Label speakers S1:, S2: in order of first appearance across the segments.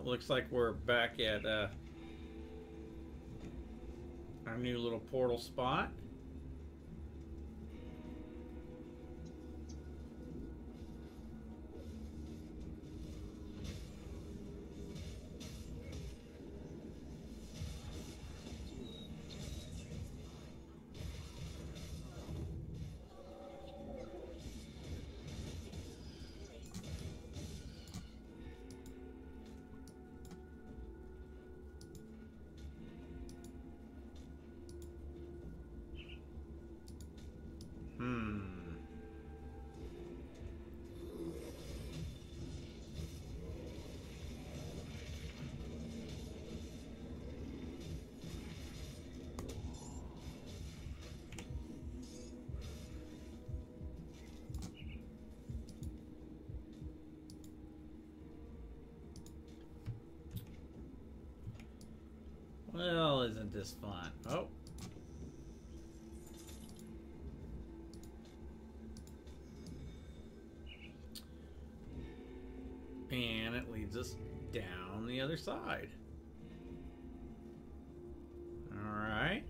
S1: Looks like we're back at our new little portal spot. Well, isn't this fun? Oh. And it leads us down the other side. All right.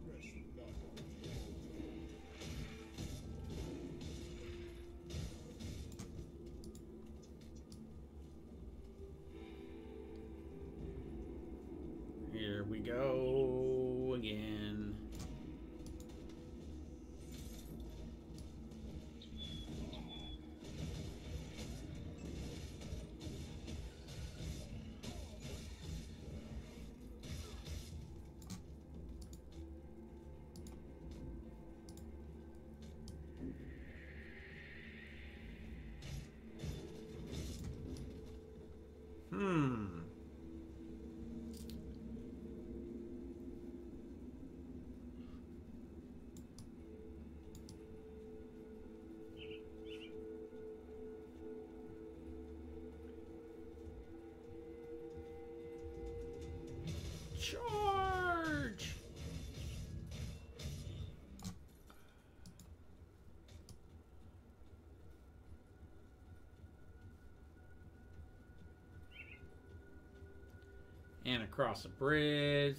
S1: Here we go again. Charge! And across the bridge.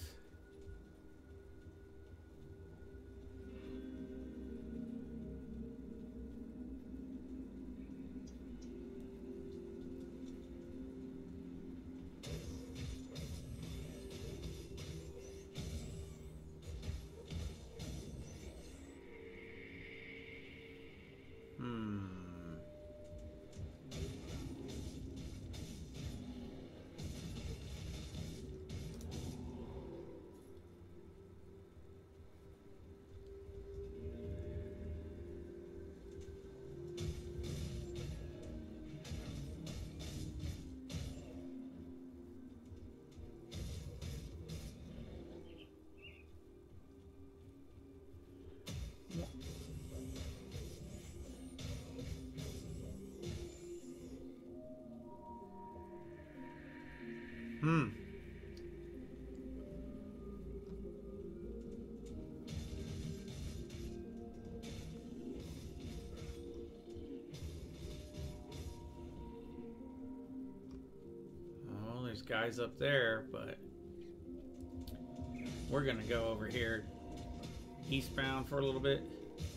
S1: Well, there's guys up there, but we're gonna go over here eastbound for a little bit.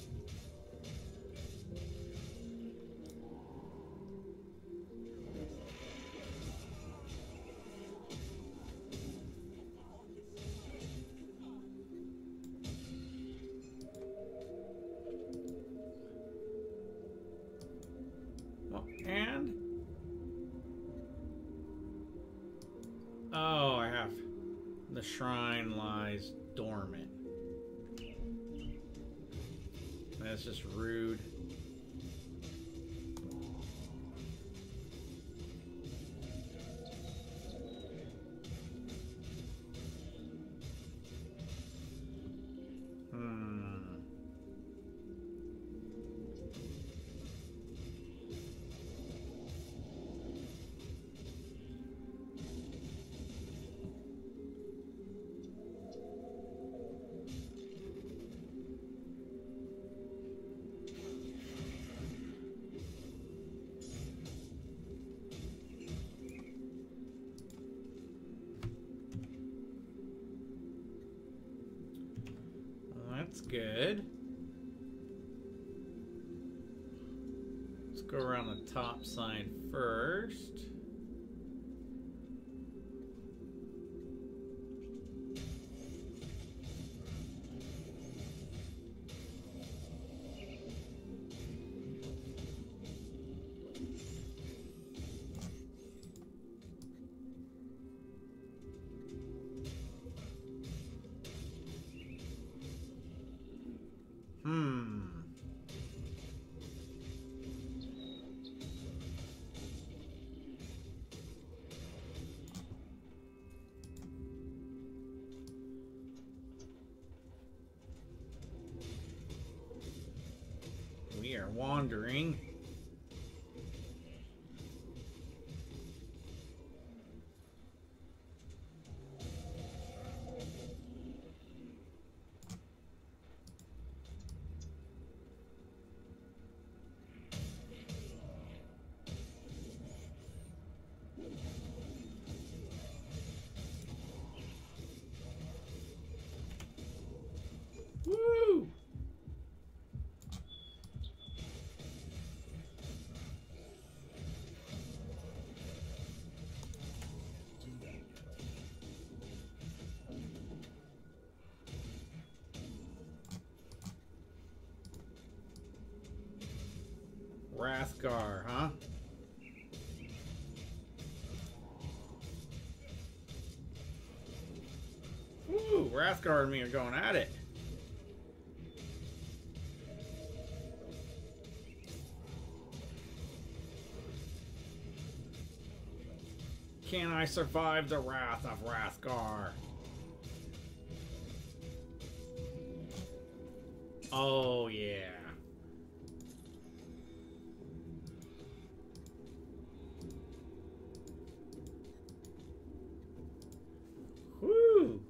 S1: And oh, I have the shrine lies dormant. That's just rude. That's good. Let's go around the top side first. We are wandering. Woo! Wrathgar, huh? Woo! Wrathgar and me are going at it. Can I survive the wrath of Wrathgar? Oh, yeah. Whew.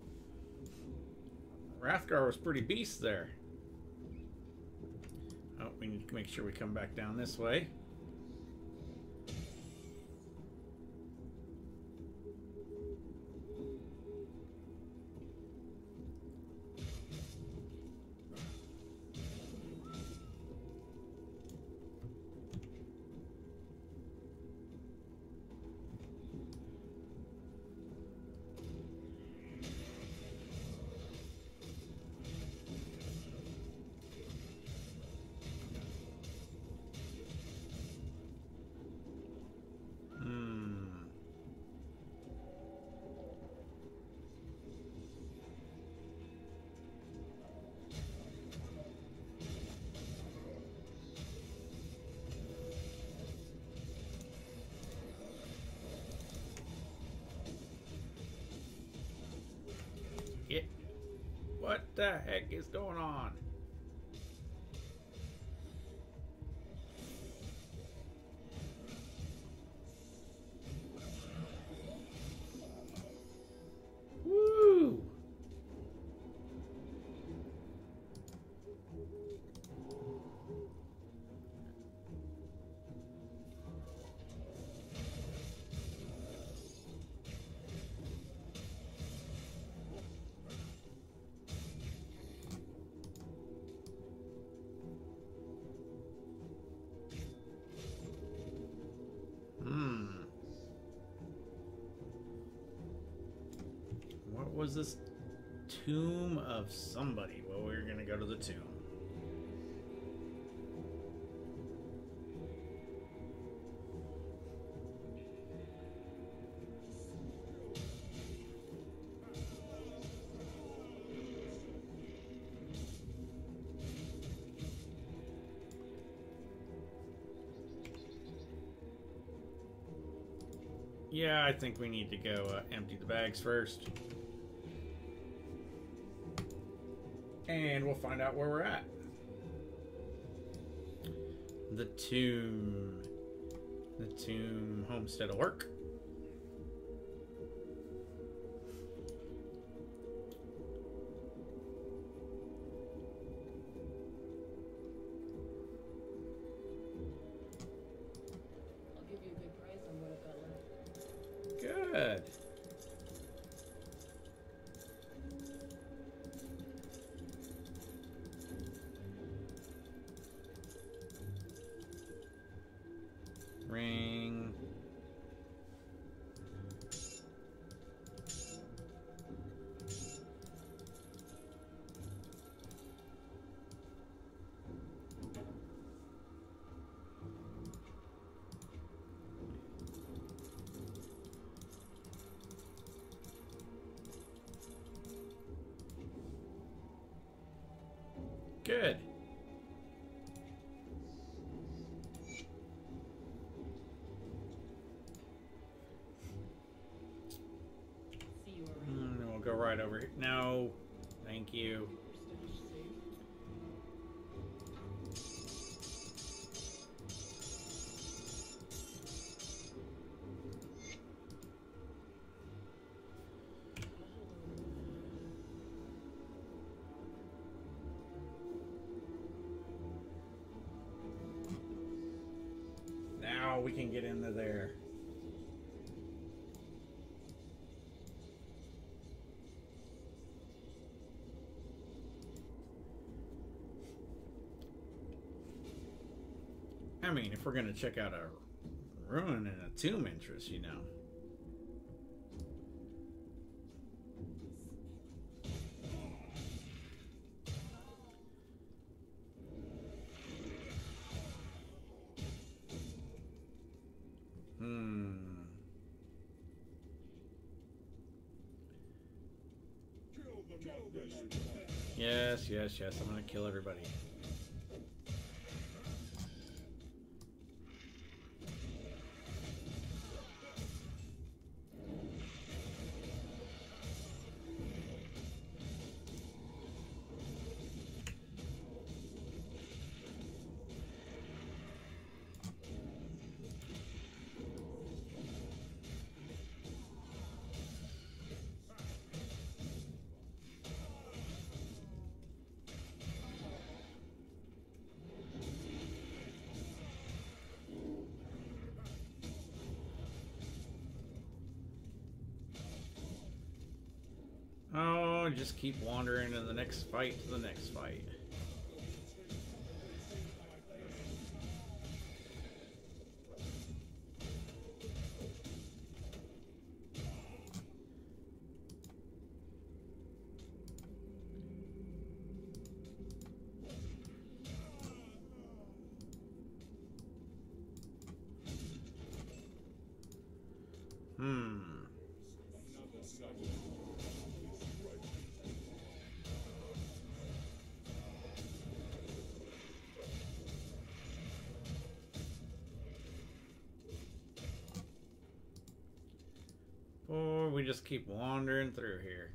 S1: Wrathgar was pretty beast there. Oh, we need to make sure we come back down this way. What the heck is going on? Woo! What was this? Tomb of somebody. Well, we're gonna go to the tomb. Yeah, I think we need to go empty the bags first. And we'll find out where we're at. The tomb. The tomb homestead will work.
S2: I'll give you a good price on what I've got left.
S1: Good. Good.
S2: See you around.
S1: We'll go right over here. No. Thank you.
S2: Stash safe.
S1: Now we can get into there. I mean, if we're gonna check out a ruin and a tomb interest, you know. Yes, yes, yes. I'm gonna kill everybody. Oh, just keep wandering to the next fight, to the next fight. Or we just keep wandering through here.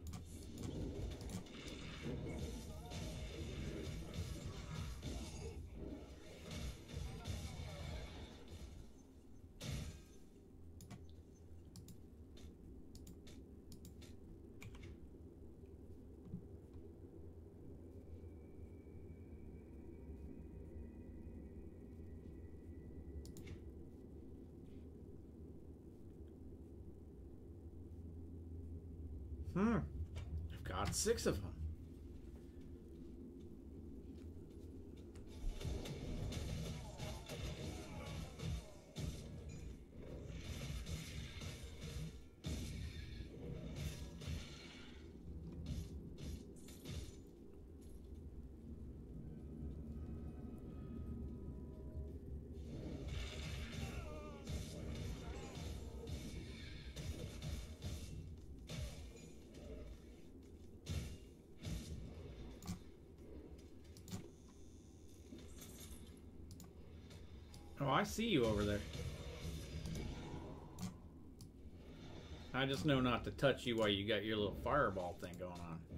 S1: I've got 6 of them. Oh, I see you over there. I just know not to touch you while you got your little fireball thing going on.